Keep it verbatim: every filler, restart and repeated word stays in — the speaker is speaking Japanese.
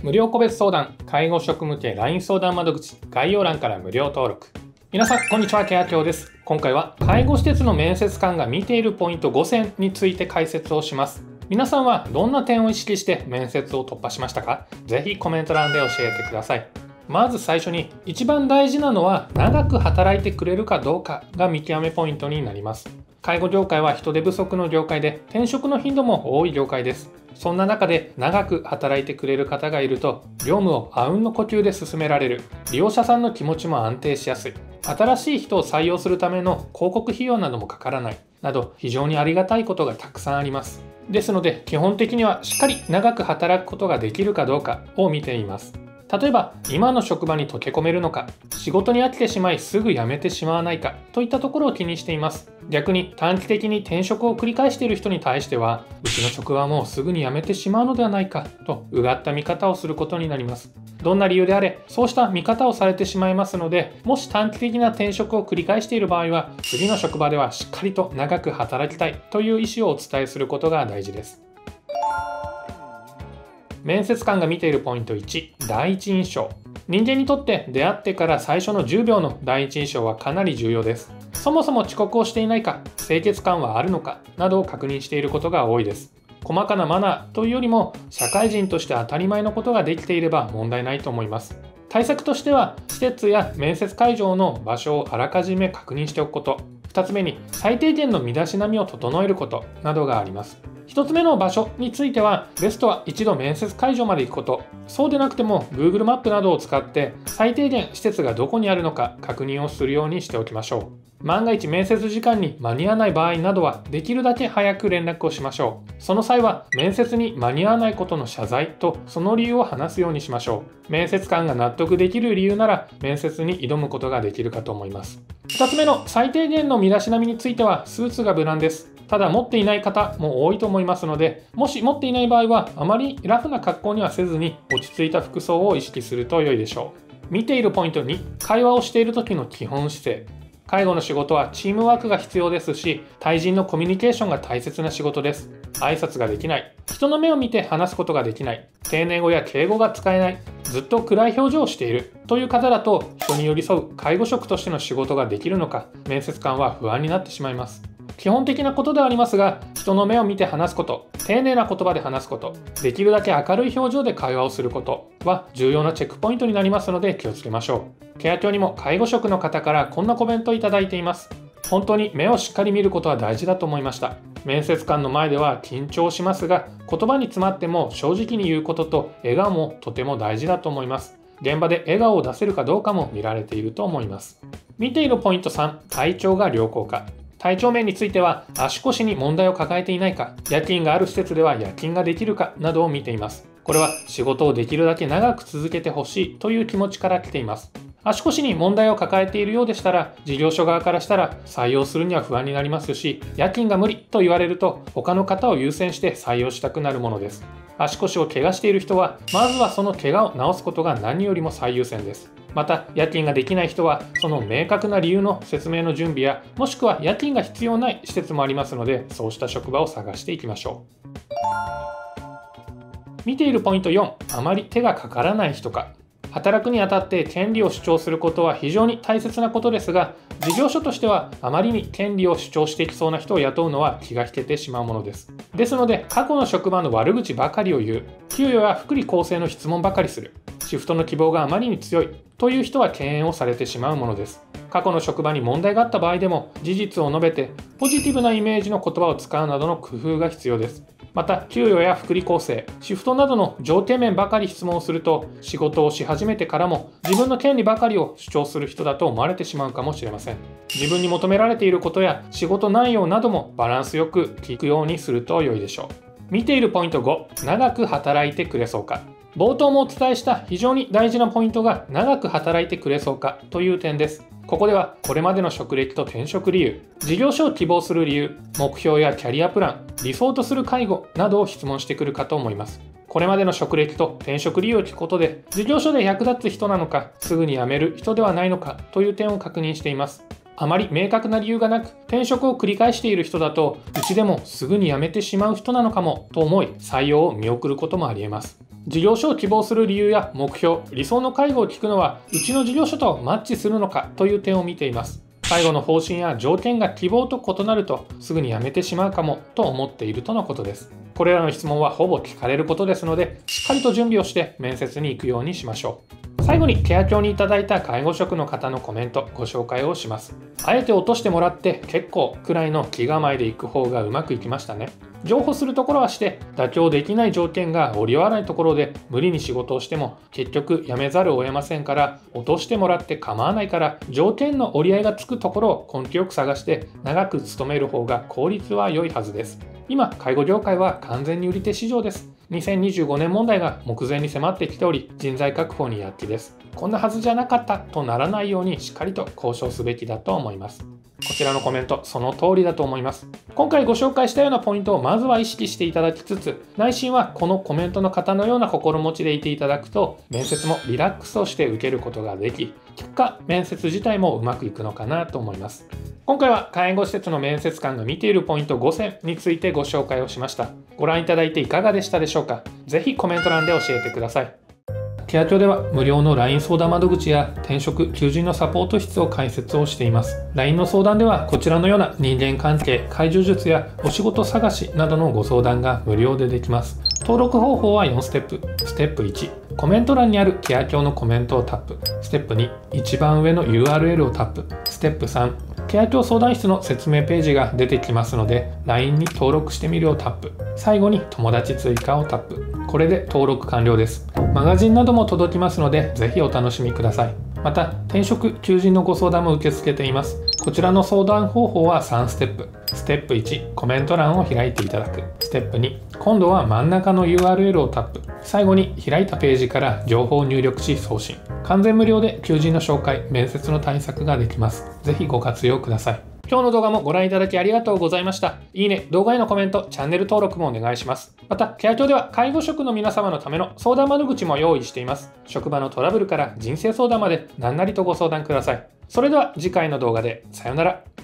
無料個別相談、介護職向け ライン 相談窓口、概要欄から無料登録。皆さん、こんにちは、ケアキョウです。今回は、介護施設の面接官が見ているポイントごせんについて解説をします。皆さんはどんな点を意識して面接を突破しましたか？ぜひコメント欄で教えてください。まず最初に、一番大事なのは、長く働いてくれるかどうかが見極めポイントになります。介護業界は人手不足の業界で、転職の頻度も多い業界です。そんな中で長く働いてくれる方がいると、業務をあうんの呼吸で進められる。利用者さんの気持ちも安定しやすい。新しい人を採用するための広告費用などもかからない。など、非常にありがたいことがたくさんあります。ですので、基本的にはしっかり長く働くことができるかどうかを見ています。例えば、今の職場に溶け込めるのか、仕事に飽きてしまいすぐ辞めてしまわないかといったところを気にしています。逆に短期的に転職を繰り返している人に対しては、うちの職場はもうすぐに辞めてしまうのではないかとうがった見方をすることになります。どんな理由であれ、そうした見方をされてしまいますので、もし短期的な転職を繰り返している場合は、次の職場ではしっかりと長く働きたいという意思をお伝えすることが大事です。面接官が見ているポイントいち、第一印象。人間にとって出会ってから最初のじゅうびょうの第一印象はかなり重要です。そもそも遅刻をしていないか、清潔感はあるのかなどを確認していることが多いです。細かなマナーというよりも、社会人として当たり前のことができていれば問題ないと思います。対策としては、施設や面接会場の場所をあらかじめ確認しておくこと。ふたつめに、最低限の身だしなみを整えることなどがあります。ひとつめの場所については、ベストは一度面接会場まで行くこと。そうでなくても Google マップなどを使って最低限施設がどこにあるのか確認をするようにしておきましょう。万が一面接時間に間に合わない場合などはできるだけ早く連絡をしましょう。その際は面接に間に合わないことの謝罪とその理由を話すようにしましょう。面接官が納得できる理由なら面接に挑むことができるかと思います。ふたつめの最低限の身だしなみについてはスーツが無難です。ただ持っていない方も多いと思いますので、もし持っていない場合はあまりラフな格好にはせずに落ち着いた服装を意識すると良いでしょう。見ているポイントに、会話をしている時の基本姿勢。介護の仕事はチームワークが必要ですし、対人のコミュニケーションが大切な仕事です。挨拶ができない、人の目を見て話すことができない、丁寧語や敬語が使えない、ずっと暗い表情をしているという方だと、人に寄り添う介護職としての仕事ができるのか、面接官は不安になってしまいます。基本的なことではありますが、人の目を見て話すこと、丁寧な言葉で話すこと、できるだけ明るい表情で会話をすることは重要なチェックポイントになりますので気をつけましょう。ケアキョウにも介護職の方からこんなコメントをいただいています。本当に目をしっかり見ることは大事だと思いました。面接官の前では緊張しますが、言葉に詰まっても正直に言うことと笑顔もとても大事だと思います。現場で笑顔を出せるかどうかも見られていると思います。見ているポイントさん、体調が良好か。体調面については、足腰に問題を抱えていないか、夜勤がある施設では夜勤ができるかなどを見ています。これは仕事をできるだけ長く続けてほしいという気持ちから来ています。足腰に問題を抱えているようでしたら、事業所側からしたら採用するには不安になりますし、夜勤が無理と言われると他の方を優先して採用したくなるものです。足腰を怪我している人は、まずはその怪我を治すことが何よりも最優先です。また、夜勤ができない人は、その明確な理由の説明の準備や、もしくは夜勤が必要ない施設もありますので、そうした職場を探していきましょう。見ているポイントよん、あまり手がかからない人か。働くにあたって権利を主張することは非常に大切なことですが、事業所としてはあまりに権利を主張していきそうな人を雇うのは気が引けてしまうものです。ですので、過去の職場の悪口ばかりを言う、給与や福利厚生の質問ばかりする、シフトの希望があまりに強いという人は敬遠をされてしまうものです。過去の職場に問題があった場合でも、事実を述べてポジティブなイメージの言葉を使うなどの工夫が必要です。また、給与や福利厚生、シフトなどの条件面ばかり質問をすると、仕事をし始めてからも自分の権利ばかりを主張する人だと思われてしまうかもしれません。自分に求められていることや仕事内容などもバランスよく聞くようにすると良いでしょう。見ているポイントご、長く働いてくれそうか。冒頭もお伝えした非常に大事なポイントが長く働いてくれそうかという点です。ここではこれまでの職歴と転職理由、事業所を希望する理由、目標やキャリアプラン、理想とする介護などを質問してくるかと思います。これまでの職歴と転職理由を聞くことで、事業所で役立つ人なのか、すぐに辞める人ではないのかという点を確認しています。あまり明確な理由がなく、転職を繰り返している人だと、うちでもすぐに辞めてしまう人なのかもと思い、採用を見送ることもあり得ます。 事業所を希望する理由や目標、理想の介護を聞くのは、うちの事業所とマッチするのかという点を見ています。介護の方針や条件が希望と異なると、すぐに辞めてしまうかもと思っているとのことです。これらの質問はほぼ聞かれることですので、しっかりと準備をして面接に行くようにしましょう。最後にケア協にいただいた介護職の方のコメントご紹介をします。あえて落としてもらって結構くらいの気構えで行く方がうまくいきましたね。譲歩するところはして妥協できない条件が折り合わないところで無理に仕事をしても結局辞めざるを得ませんから、落としてもらって構わないから条件の折り合いがつくところを根気よく探して長く勤める方が効率は良いはずです。今介護業界は完全に売り手市場です。にせんにじゅうごねん問題が目前に迫ってきており、人材確保に躍起です。こんなはずじゃなかったとならないようにしっかりと交渉すべきだと思います。こちらのコメント、その通りだと思います。今回ご紹介したようなポイントをまずは意識していただきつつ、内心はこのコメントの方のような心持ちでいていただくと、面接もリラックスをして受けることができ、結果、面接自体もうまくいくのかなと思います。今回は介護施設の面接官が見ているポイントごせんについてご紹介をしました。ご覧いただいていかがでしたでしょうか。ぜひコメント欄で教えてください。ケア庁では無料の ライン 相談窓口や転職・求人のサポート室を開設をしています。ライン の相談ではこちらのような人間関係、介助術やお仕事探しなどのご相談が無料でできます。登録方法はよんステップ。ステップいち、コメント欄にあるケア庁のコメントをタップ。ステップに、一番上の ユーアールエル をタップ。ステップさん、ケア庁相談室の説明ページが出てきますので ライン に登録してみるをタップ。最後に友達追加をタップ。これで登録完了です。マガジンなども届きますのでぜひお楽しみください。また転職・求人のご相談も受け付けています。こちらの相談方法はさんステップ。ステップいち、コメント欄を開いていただく。ステップに、今度は真ん中の ユーアールエル をタップ。最後に開いたページから情報を入力し送信。完全無料で求人の紹介、面接の対策ができます。ぜひご活用ください。今日の動画もご覧いただきありがとうございました。いいね、動画へのコメント、チャンネル登録もお願いします。また、ケア庁では介護職の皆様のための相談窓口も用意しています。職場のトラブルから人生相談まで何なりとご相談ください。それでは次回の動画でさようなら。